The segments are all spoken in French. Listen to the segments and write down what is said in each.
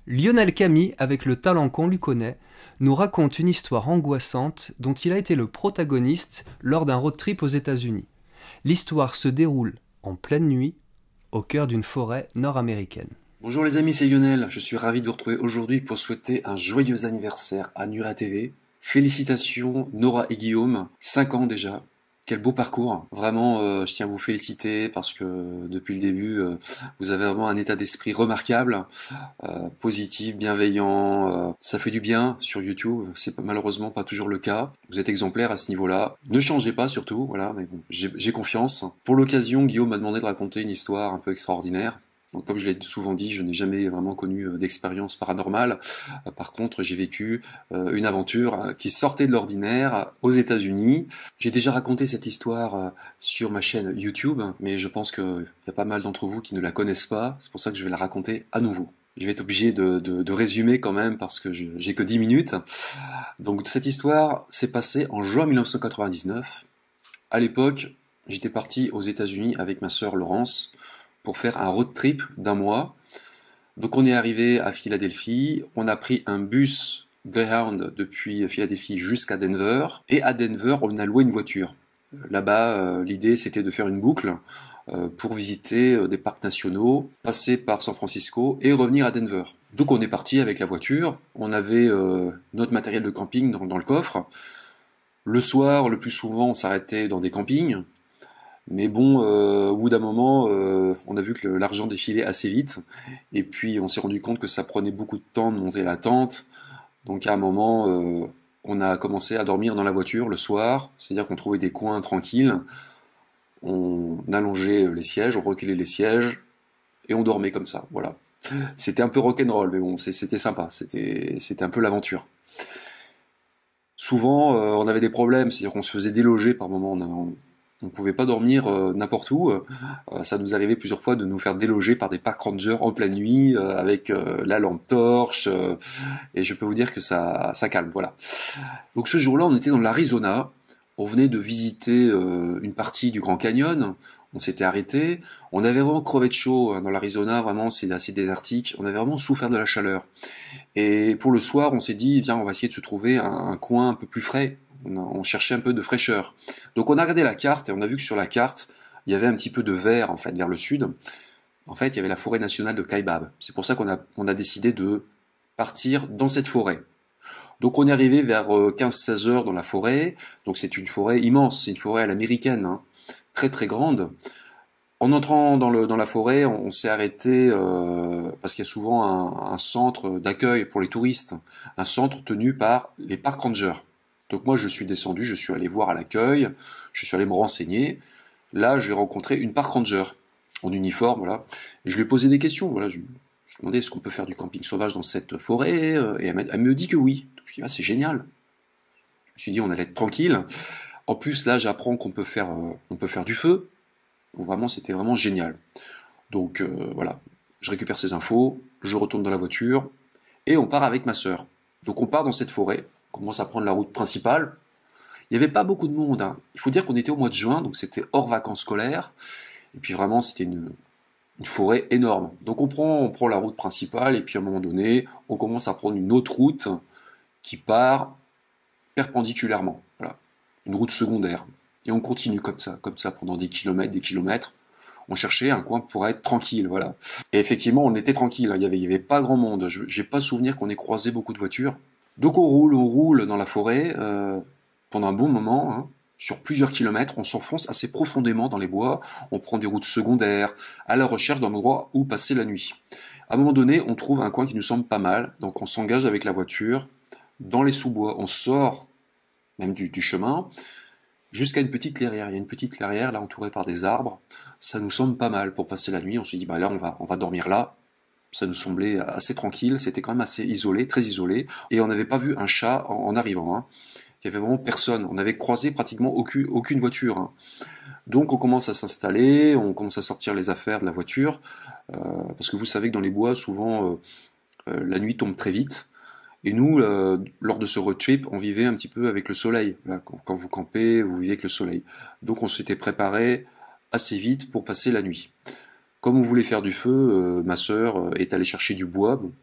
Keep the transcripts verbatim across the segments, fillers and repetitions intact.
Lionel Cammy, avec le talent qu'on lui connaît, nous raconte une histoire angoissante dont il a été le protagoniste lors d'un road trip aux États-Unis. L'histoire se déroule en pleine nuit, au cœur d'une forêt nord-américaine. Bonjour les amis, c'est Lionel. Je suis ravi de vous retrouver aujourd'hui pour souhaiter un joyeux anniversaire à Nura T V. Félicitations Nora et Guillaume, cinq ans déjà. Quel beau parcours. Vraiment, euh, je tiens à vous féliciter parce que depuis le début, euh, vous avez vraiment un état d'esprit remarquable, euh, positif, bienveillant. Euh, ça fait du bien sur YouTube. C'est malheureusement pas toujours le cas. Vous êtes exemplaire à ce niveau-là. Ne changez pas surtout, voilà. Mais bon, j'ai j'ai confiance. Pour l'occasion, Guillaume m'a demandé de raconter une histoire un peu extraordinaire. Donc, comme je l'ai souvent dit, je n'ai jamais vraiment connu d'expérience paranormale. Par contre, j'ai vécu une aventure qui sortait de l'ordinaire aux États-Unis. J'ai déjà raconté cette histoire sur ma chaîne YouTube, mais je pense qu'il y a pas mal d'entre vous qui ne la connaissent pas. C'est pour ça que je vais la raconter à nouveau. Je vais être obligé de, de, de résumer quand même parce que j'ai que dix minutes. Donc, cette histoire s'est passée en juin mille neuf cent quatre-vingt-dix-neuf. À l'époque, j'étais parti aux États-Unis avec ma sœur Laurence pour faire un road trip d'un mois. Donc on est arrivé à Philadelphie, on a pris un bus Greyhound depuis Philadelphie jusqu'à Denver, et à Denver on a loué une voiture. Là-bas, euh, l'idée c'était de faire une boucle euh, pour visiter euh, des parcs nationaux, passer par San Francisco et revenir à Denver. Donc on est parti avec la voiture, on avait euh, notre matériel de camping dans, dans le coffre. Le soir, le plus souvent, on s'arrêtait dans des campings. Mais bon, euh, au bout d'un moment, euh, on a vu que l'argent défilait assez vite, et puis on s'est rendu compte que ça prenait beaucoup de temps de monter la tente. Donc à un moment, euh, on a commencé à dormir dans la voiture le soir, c'est-à-dire qu'on trouvait des coins tranquilles, on allongeait les sièges, on reculait les sièges, et on dormait comme ça, voilà. C'était un peu rock'n'roll, mais bon, c'était sympa, c'était c'était un peu l'aventure. Souvent, euh, on avait des problèmes, c'est-à-dire qu'on se faisait déloger par moment, on, a, on On ne pouvait pas dormir euh, n'importe où. Euh, ça nous arrivait plusieurs fois de nous faire déloger par des park rangers en pleine nuit euh, avec euh, la lampe torche. Euh, et je peux vous dire que ça, ça calme. Voilà. Donc ce jour-là, on était dans l'Arizona. On venait de visiter euh, une partie du Grand Canyon. On s'était arrêté. On avait vraiment crevé de chaud dans l'Arizona. Vraiment, c'est assez désertique. On avait vraiment souffert de la chaleur. Et pour le soir, on s'est dit, viens, on va essayer de se trouver un, un coin un peu plus frais. On, a, on cherchait un peu de fraîcheur. Donc on a regardé la carte et on a vu que sur la carte, il y avait un petit peu de vert en fait vers le sud. En fait, il y avait la forêt nationale de Kaibab. C'est pour ça qu'on a, on a décidé de partir dans cette forêt. Donc on est arrivé vers quinze seize heures dans la forêt. Donc c'est une forêt immense, c'est une forêt à l'américaine, hein, très très grande. En entrant dans, le, dans la forêt, on, on s'est arrêté euh, parce qu'il y a souvent un, un centre d'accueil pour les touristes, un centre tenu par les park rangers. Donc moi je suis descendu, je suis allé voir à l'accueil, je suis allé me renseigner. Là j'ai rencontré une park ranger en uniforme, voilà. Et je lui ai posé des questions, voilà. Je, je lui ai demandé est-ce qu'on peut faire du camping sauvage dans cette forêt, et elle, elle me dit que oui. Donc, je lui ai dit ah c'est génial. Je me suis dit on allait être tranquille. En plus là j'apprends qu'on peut faire, euh, on peut faire du feu. Donc vraiment c'était vraiment génial. Donc euh, voilà, je récupère ces infos, je retourne dans la voiture et on part avec ma sœur. Donc on part dans cette forêt. Commence à prendre la route principale. Il n'y avait pas beaucoup de monde. Hein. Il faut dire qu'on était au mois de juin, donc c'était hors vacances scolaires. Et puis vraiment, c'était une, une forêt énorme. Donc on prend, on prend la route principale, et puis à un moment donné, on commence à prendre une autre route qui part perpendiculairement. Voilà. Une route secondaire. Et on continue comme ça, comme ça, pendant des kilomètres, des kilomètres. On cherchait un coin pour être tranquille, voilà. Et effectivement, on était tranquille. Il n'y avait, il y avait pas grand monde. Je n'ai pas souvenir qu'on ait croisé beaucoup de voitures. Donc on roule, on roule dans la forêt euh, pendant un bon moment, hein, sur plusieurs kilomètres, on s'enfonce assez profondément dans les bois, on prend des routes secondaires, à la recherche d'un endroit où passer la nuit. À un moment donné, on trouve un coin qui nous semble pas mal, donc on s'engage avec la voiture dans les sous-bois, on sort même du, du chemin, jusqu'à une petite clairière. Il y a une petite clairière là entourée par des arbres, ça nous semble pas mal pour passer la nuit, on se dit bah là on va, on va dormir là. Ça nous semblait assez tranquille, c'était quand même assez isolé, très isolé, et on n'avait pas vu un chat en, en arrivant. Hein. Il y avait vraiment personne, on avait croisé pratiquement aucune, aucune voiture. Hein. Donc on commence à s'installer, on commence à sortir les affaires de la voiture, euh, parce que vous savez que dans les bois, souvent, euh, euh, la nuit tombe très vite, et nous, euh, lors de ce road trip, on vivait un petit peu avec le soleil. Là, quand, quand vous campez, vous vivez avec le soleil. Donc on s'était préparé assez vite pour passer la nuit. Comme on voulait faire du feu, euh, ma sœur est allée chercher du bois. Bon,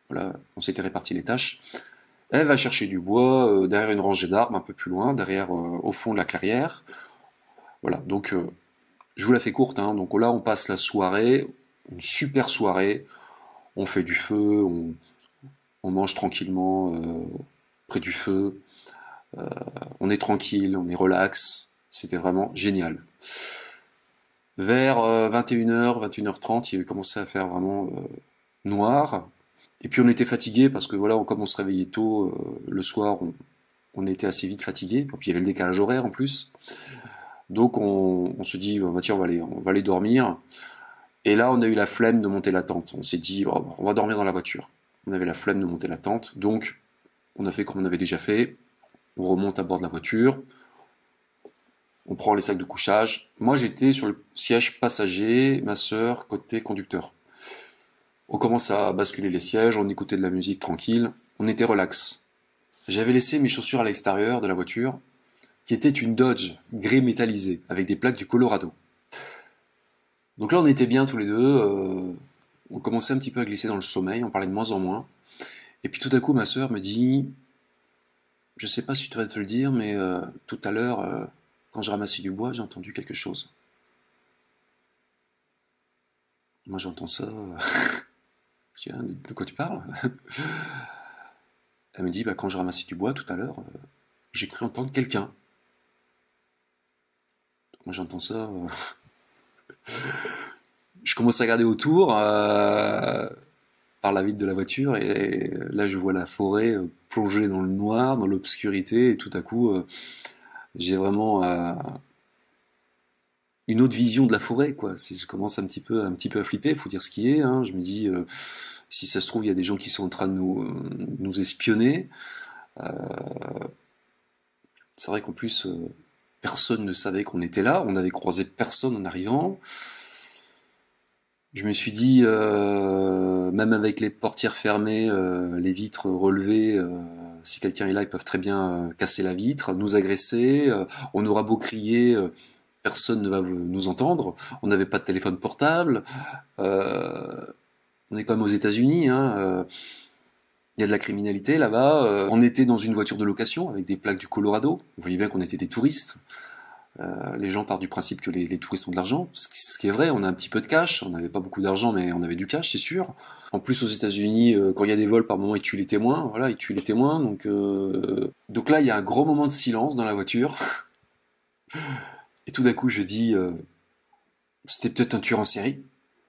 voilà, on s'était réparti les tâches. Elle va chercher du bois euh, derrière une rangée d'arbres un peu plus loin, derrière euh, au fond de la clairière. Voilà, donc euh, je vous la fais courte, hein. Donc là on passe la soirée, une super soirée, on fait du feu, on, on mange tranquillement euh, près du feu, euh, on est tranquille, on est relax, c'était vraiment génial. Vers euh, vingt et une heures, vingt et une heures trente, il commençait à faire vraiment euh, noir. Et puis on était fatigué parce que voilà, comme on se réveillait tôt euh, le soir, on, on était assez vite fatigué. Puis il y avait le décalage horaire en plus. Donc on, on se dit, bah, tiens, on va aller, on va aller dormir. Et là, on a eu la flemme de monter la tente. On s'est dit, oh, on va dormir dans la voiture. On avait la flemme de monter la tente, donc on a fait comme on avait déjà fait. On remonte à bord de la voiture. On prend les sacs de couchage. Moi, j'étais sur le siège passager, ma sœur côté conducteur. On commence à basculer les sièges, on écoutait de la musique tranquille, on était relax. J'avais laissé mes chaussures à l'extérieur de la voiture, qui était une Dodge gris métallisée, avec des plaques du Colorado. Donc là, on était bien tous les deux, euh, on commençait un petit peu à glisser dans le sommeil, on parlait de moins en moins. Et puis tout à coup, ma sœur me dit, je sais pas si tu vas te le dire, mais euh, tout à l'heure, euh, quand je ramassais du bois, j'ai entendu quelque chose. Moi, j'entends ça. Euh... je dis, hein, de quoi tu parles? Elle me dit, bah, quand je ramassais du bois tout à l'heure, euh, j'ai cru entendre quelqu'un. Moi, j'entends ça. Euh... je commence à regarder autour euh, par la vitre de la voiture et là, je vois la forêt euh, plongée dans le noir, dans l'obscurité, et tout à coup, euh, j'ai vraiment euh, une autre vision de la forêt, quoi. Je commence un petit peu, un petit peu à flipper, il faut dire ce qui est. Hein. Je me dis, euh, si ça se trouve, il y a des gens qui sont en train de nous, euh, nous espionner. Euh, c'est vrai qu'en plus, euh, personne ne savait qu'on était là. On n'avait croisé personne en arrivant. Je me suis dit, euh, même avec les portières fermées, euh, les vitres relevées, euh, si quelqu'un est là, ils peuvent très bien euh, casser la vitre, nous agresser. Euh, on aura beau crier, euh, personne ne va nous entendre. On n'avait pas de téléphone portable. Euh, on est quand même aux États-Unis. Hein, euh, il y a de la criminalité là-bas. Euh, on était dans une voiture de location avec des plaques du Colorado. Vous voyez bien qu'on était des touristes. Euh, les gens partent du principe que les, les touristes ont de l'argent, ce qui, ce qui est vrai. On a un petit peu de cash. On n'avait pas beaucoup d'argent, mais on avait du cash, c'est sûr. En plus, aux États-Unis, euh, quand il y a des vols, par moment, ils tuent les témoins. Voilà, ils tuent les témoins. Donc, euh... donc là, il y a un gros moment de silence dans la voiture. Et tout d'un coup, je dis, euh, c'était peut-être un tueur en série.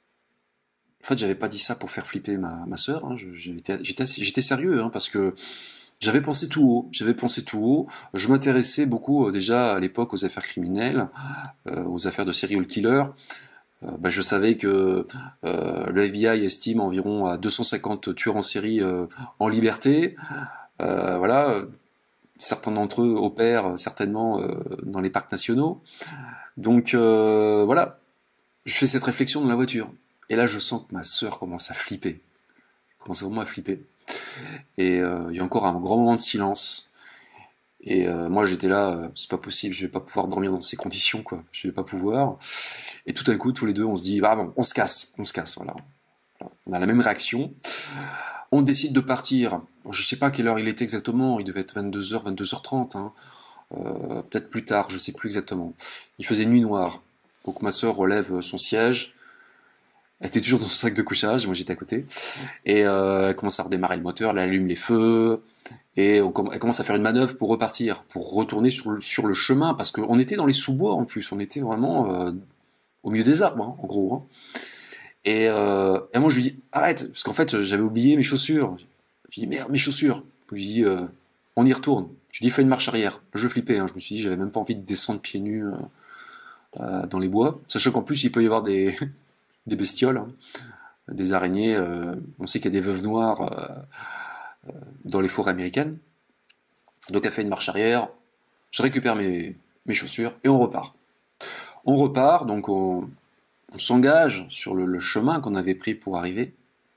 En fait, j'avais pas dit ça pour faire flipper ma, ma sœur. Hein. J'étais, j'étais, j'étais sérieux, hein, parce que j'avais pensé tout haut. J'avais pensé tout haut. Je m'intéressais beaucoup euh, déjà à l'époque aux affaires criminelles, euh, aux affaires de serial killer. Euh, bah, je savais que euh, le F B I estime environ à deux cent cinquante tueurs en série euh, en liberté. Euh, voilà. Certains d'entre eux opèrent certainement euh, dans les parcs nationaux. Donc euh, voilà, je fais cette réflexion dans la voiture. Et là, je sens que ma sœur commence à flipper. Commence vraiment à flipper. Et euh, il y a encore un grand moment de silence. Et euh, moi, j'étais là, euh, c'est pas possible, je vais pas pouvoir dormir dans ces conditions, quoi. Je vais pas pouvoir. Et tout à coup, tous les deux, on se dit, ah bon, on se casse, on se casse, voilà. On a la même réaction. On décide de partir. Je sais pas à quelle heure il était exactement. Il devait être vingt-deux heures, vingt-deux heures trente. Hein. Euh, peut-être plus tard, je sais plus exactement. Il faisait nuit noire. Donc ma sœur relève son siège. Elle était toujours dans son sac de couchage. Moi j'étais à côté. Et euh, elle commence à redémarrer le moteur. Elle allume les feux. Et on, elle commence à faire une manœuvre pour repartir, pour retourner sur le, sur le chemin, parce qu'on était dans les sous-bois en plus. On était vraiment euh, au milieu des arbres, hein, en gros. Hein. Et, euh, et moi je lui dis arrête, parce qu'en fait j'avais oublié mes chaussures. Je lui dis merde, mes chaussures. Je lui dis euh, on y retourne. Je lui dis fais une marche arrière. Je flippais, hein. Je me suis dit j'avais même pas envie de descendre pieds nus euh, euh, dans les bois, sachant qu'en plus il peut y avoir des des bestioles, hein, des araignées. Euh, on sait qu'il y a des veuves noires euh, euh, dans les forêts américaines. Donc elle fait une marche arrière. Je récupère mes mes chaussures et on repart. On repart, donc on On s'engage sur le, le chemin qu'on avait pris pour arriver.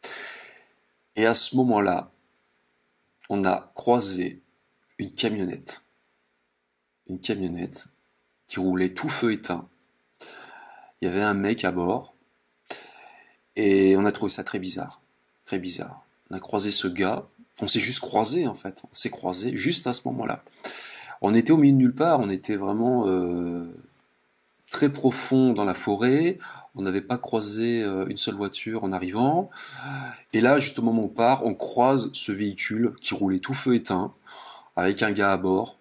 Et à ce moment-là, on a croisé une camionnette. Une camionnette qui roulait tout feu éteint. Il y avait un mec à bord. Et on a trouvé ça très bizarre. Très bizarre. on a croisé ce gars, on s'est juste croisé en fait, on s'est croisé juste à ce moment-là. On était au milieu de nulle part, on était vraiment euh, très profond dans la forêt, on n'avait pas croisé euh, une seule voiture en arrivant, et là, juste au moment où on part, on croise ce véhicule qui roulait tout feu éteint, avec un gars à bord,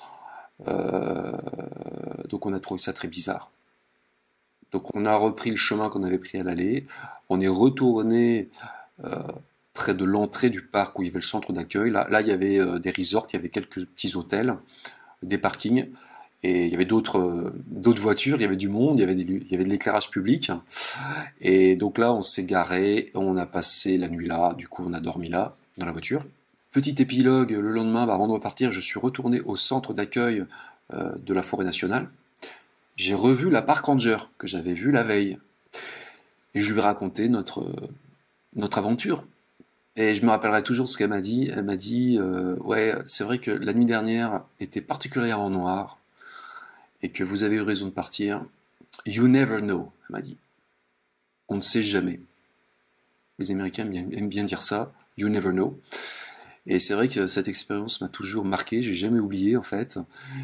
euh, donc on a trouvé ça très bizarre. Donc on a repris le chemin qu'on avait pris à l'aller, on est retourné euh, près de l'entrée du parc où il y avait le centre d'accueil. Là, là, il y avait euh, des resorts, il y avait quelques petits hôtels, des parkings, et il y avait d'autres euh, d'autres voitures, il y avait du monde, il y avait, des, il y avait de l'éclairage public. Et donc là, on s'est garé, on a passé la nuit là, du coup on a dormi là, dans la voiture. Petit épilogue, le lendemain, bah, avant de repartir, je suis retourné au centre d'accueil euh, de la forêt nationale. J'ai revu la park ranger que j'avais vue la veille. Et je lui ai raconté notre, notre aventure. Et je me rappellerai toujours ce qu'elle m'a dit. Elle m'a dit, euh, ouais, c'est vrai que la nuit dernière était particulièrement noire et que vous avez eu raison de partir. You never know, elle m'a dit. On ne sait jamais. Les Américains aiment bien, aiment bien dire ça. You never know. Et c'est vrai que cette expérience m'a toujours marqué, j'ai jamais oublié en fait.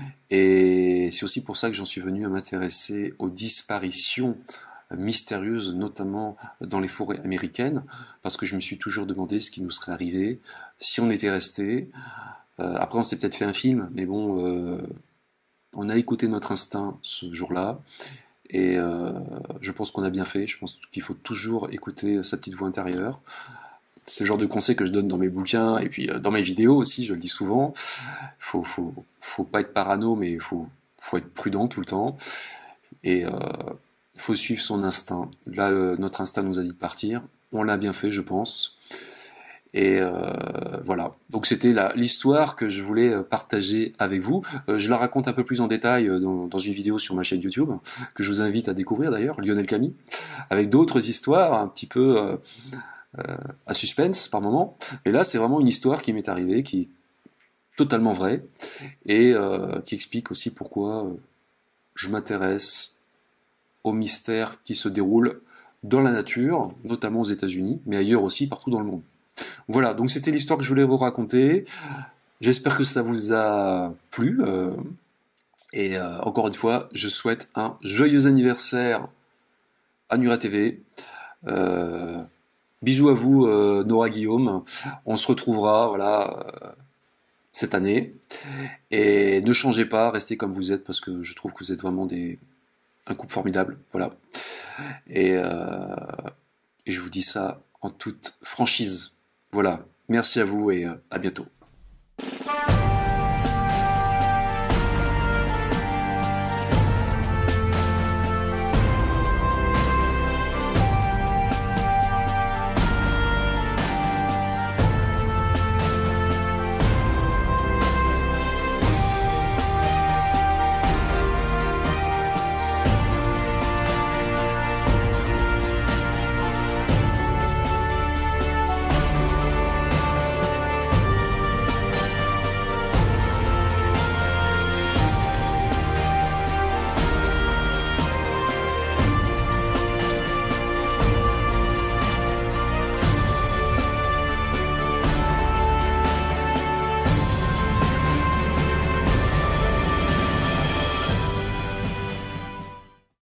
Et c'est aussi pour ça que j'en suis venu à m'intéresser aux disparitions mystérieuses, notamment dans les forêts américaines, parce que je me suis toujours demandé ce qui nous serait arrivé si on était resté. Euh, après, on s'est peut-être fait un film, mais bon, euh, on a écouté notre instinct ce jour-là. Et euh, je pense qu'on a bien fait. Je pense qu'il faut toujours écouter sa petite voix intérieure. C'est le genre de conseils que je donne dans mes bouquins et puis dans mes vidéos aussi, je le dis souvent. Faut, faut, faut pas être parano, mais faut, faut être prudent tout le temps. Et euh, faut suivre son instinct. Là, euh, notre instinct nous a dit de partir. On l'a bien fait, je pense. Et euh, voilà. Donc c'était l'histoire que je voulais partager avec vous. Euh, je la raconte un peu plus en détail dans, dans une vidéo sur ma chaîne YouTube, que je vous invite à découvrir d'ailleurs, Lionel Camille, avec d'autres histoires un petit peu... Euh, Euh, à suspense par moment, mais là c'est vraiment une histoire qui m'est arrivée, qui est totalement vraie et euh, qui explique aussi pourquoi euh, je m'intéresse aux mystères qui se déroulent dans la nature, notamment aux États-Unis, mais ailleurs aussi, partout dans le monde. Voilà, donc c'était l'histoire que je voulais vous raconter. J'espère que ça vous a plu euh, et euh, encore une fois, je souhaite un joyeux anniversaire à Nura T V. Euh, Bisous à vous, euh, Nora Guillaume. On se retrouvera, voilà, euh, cette année. Et ne changez pas, restez comme vous êtes parce que je trouve que vous êtes vraiment des un couple formidable, voilà. Et, euh, et je vous dis ça en toute franchise. Voilà. Merci à vous et euh, à bientôt.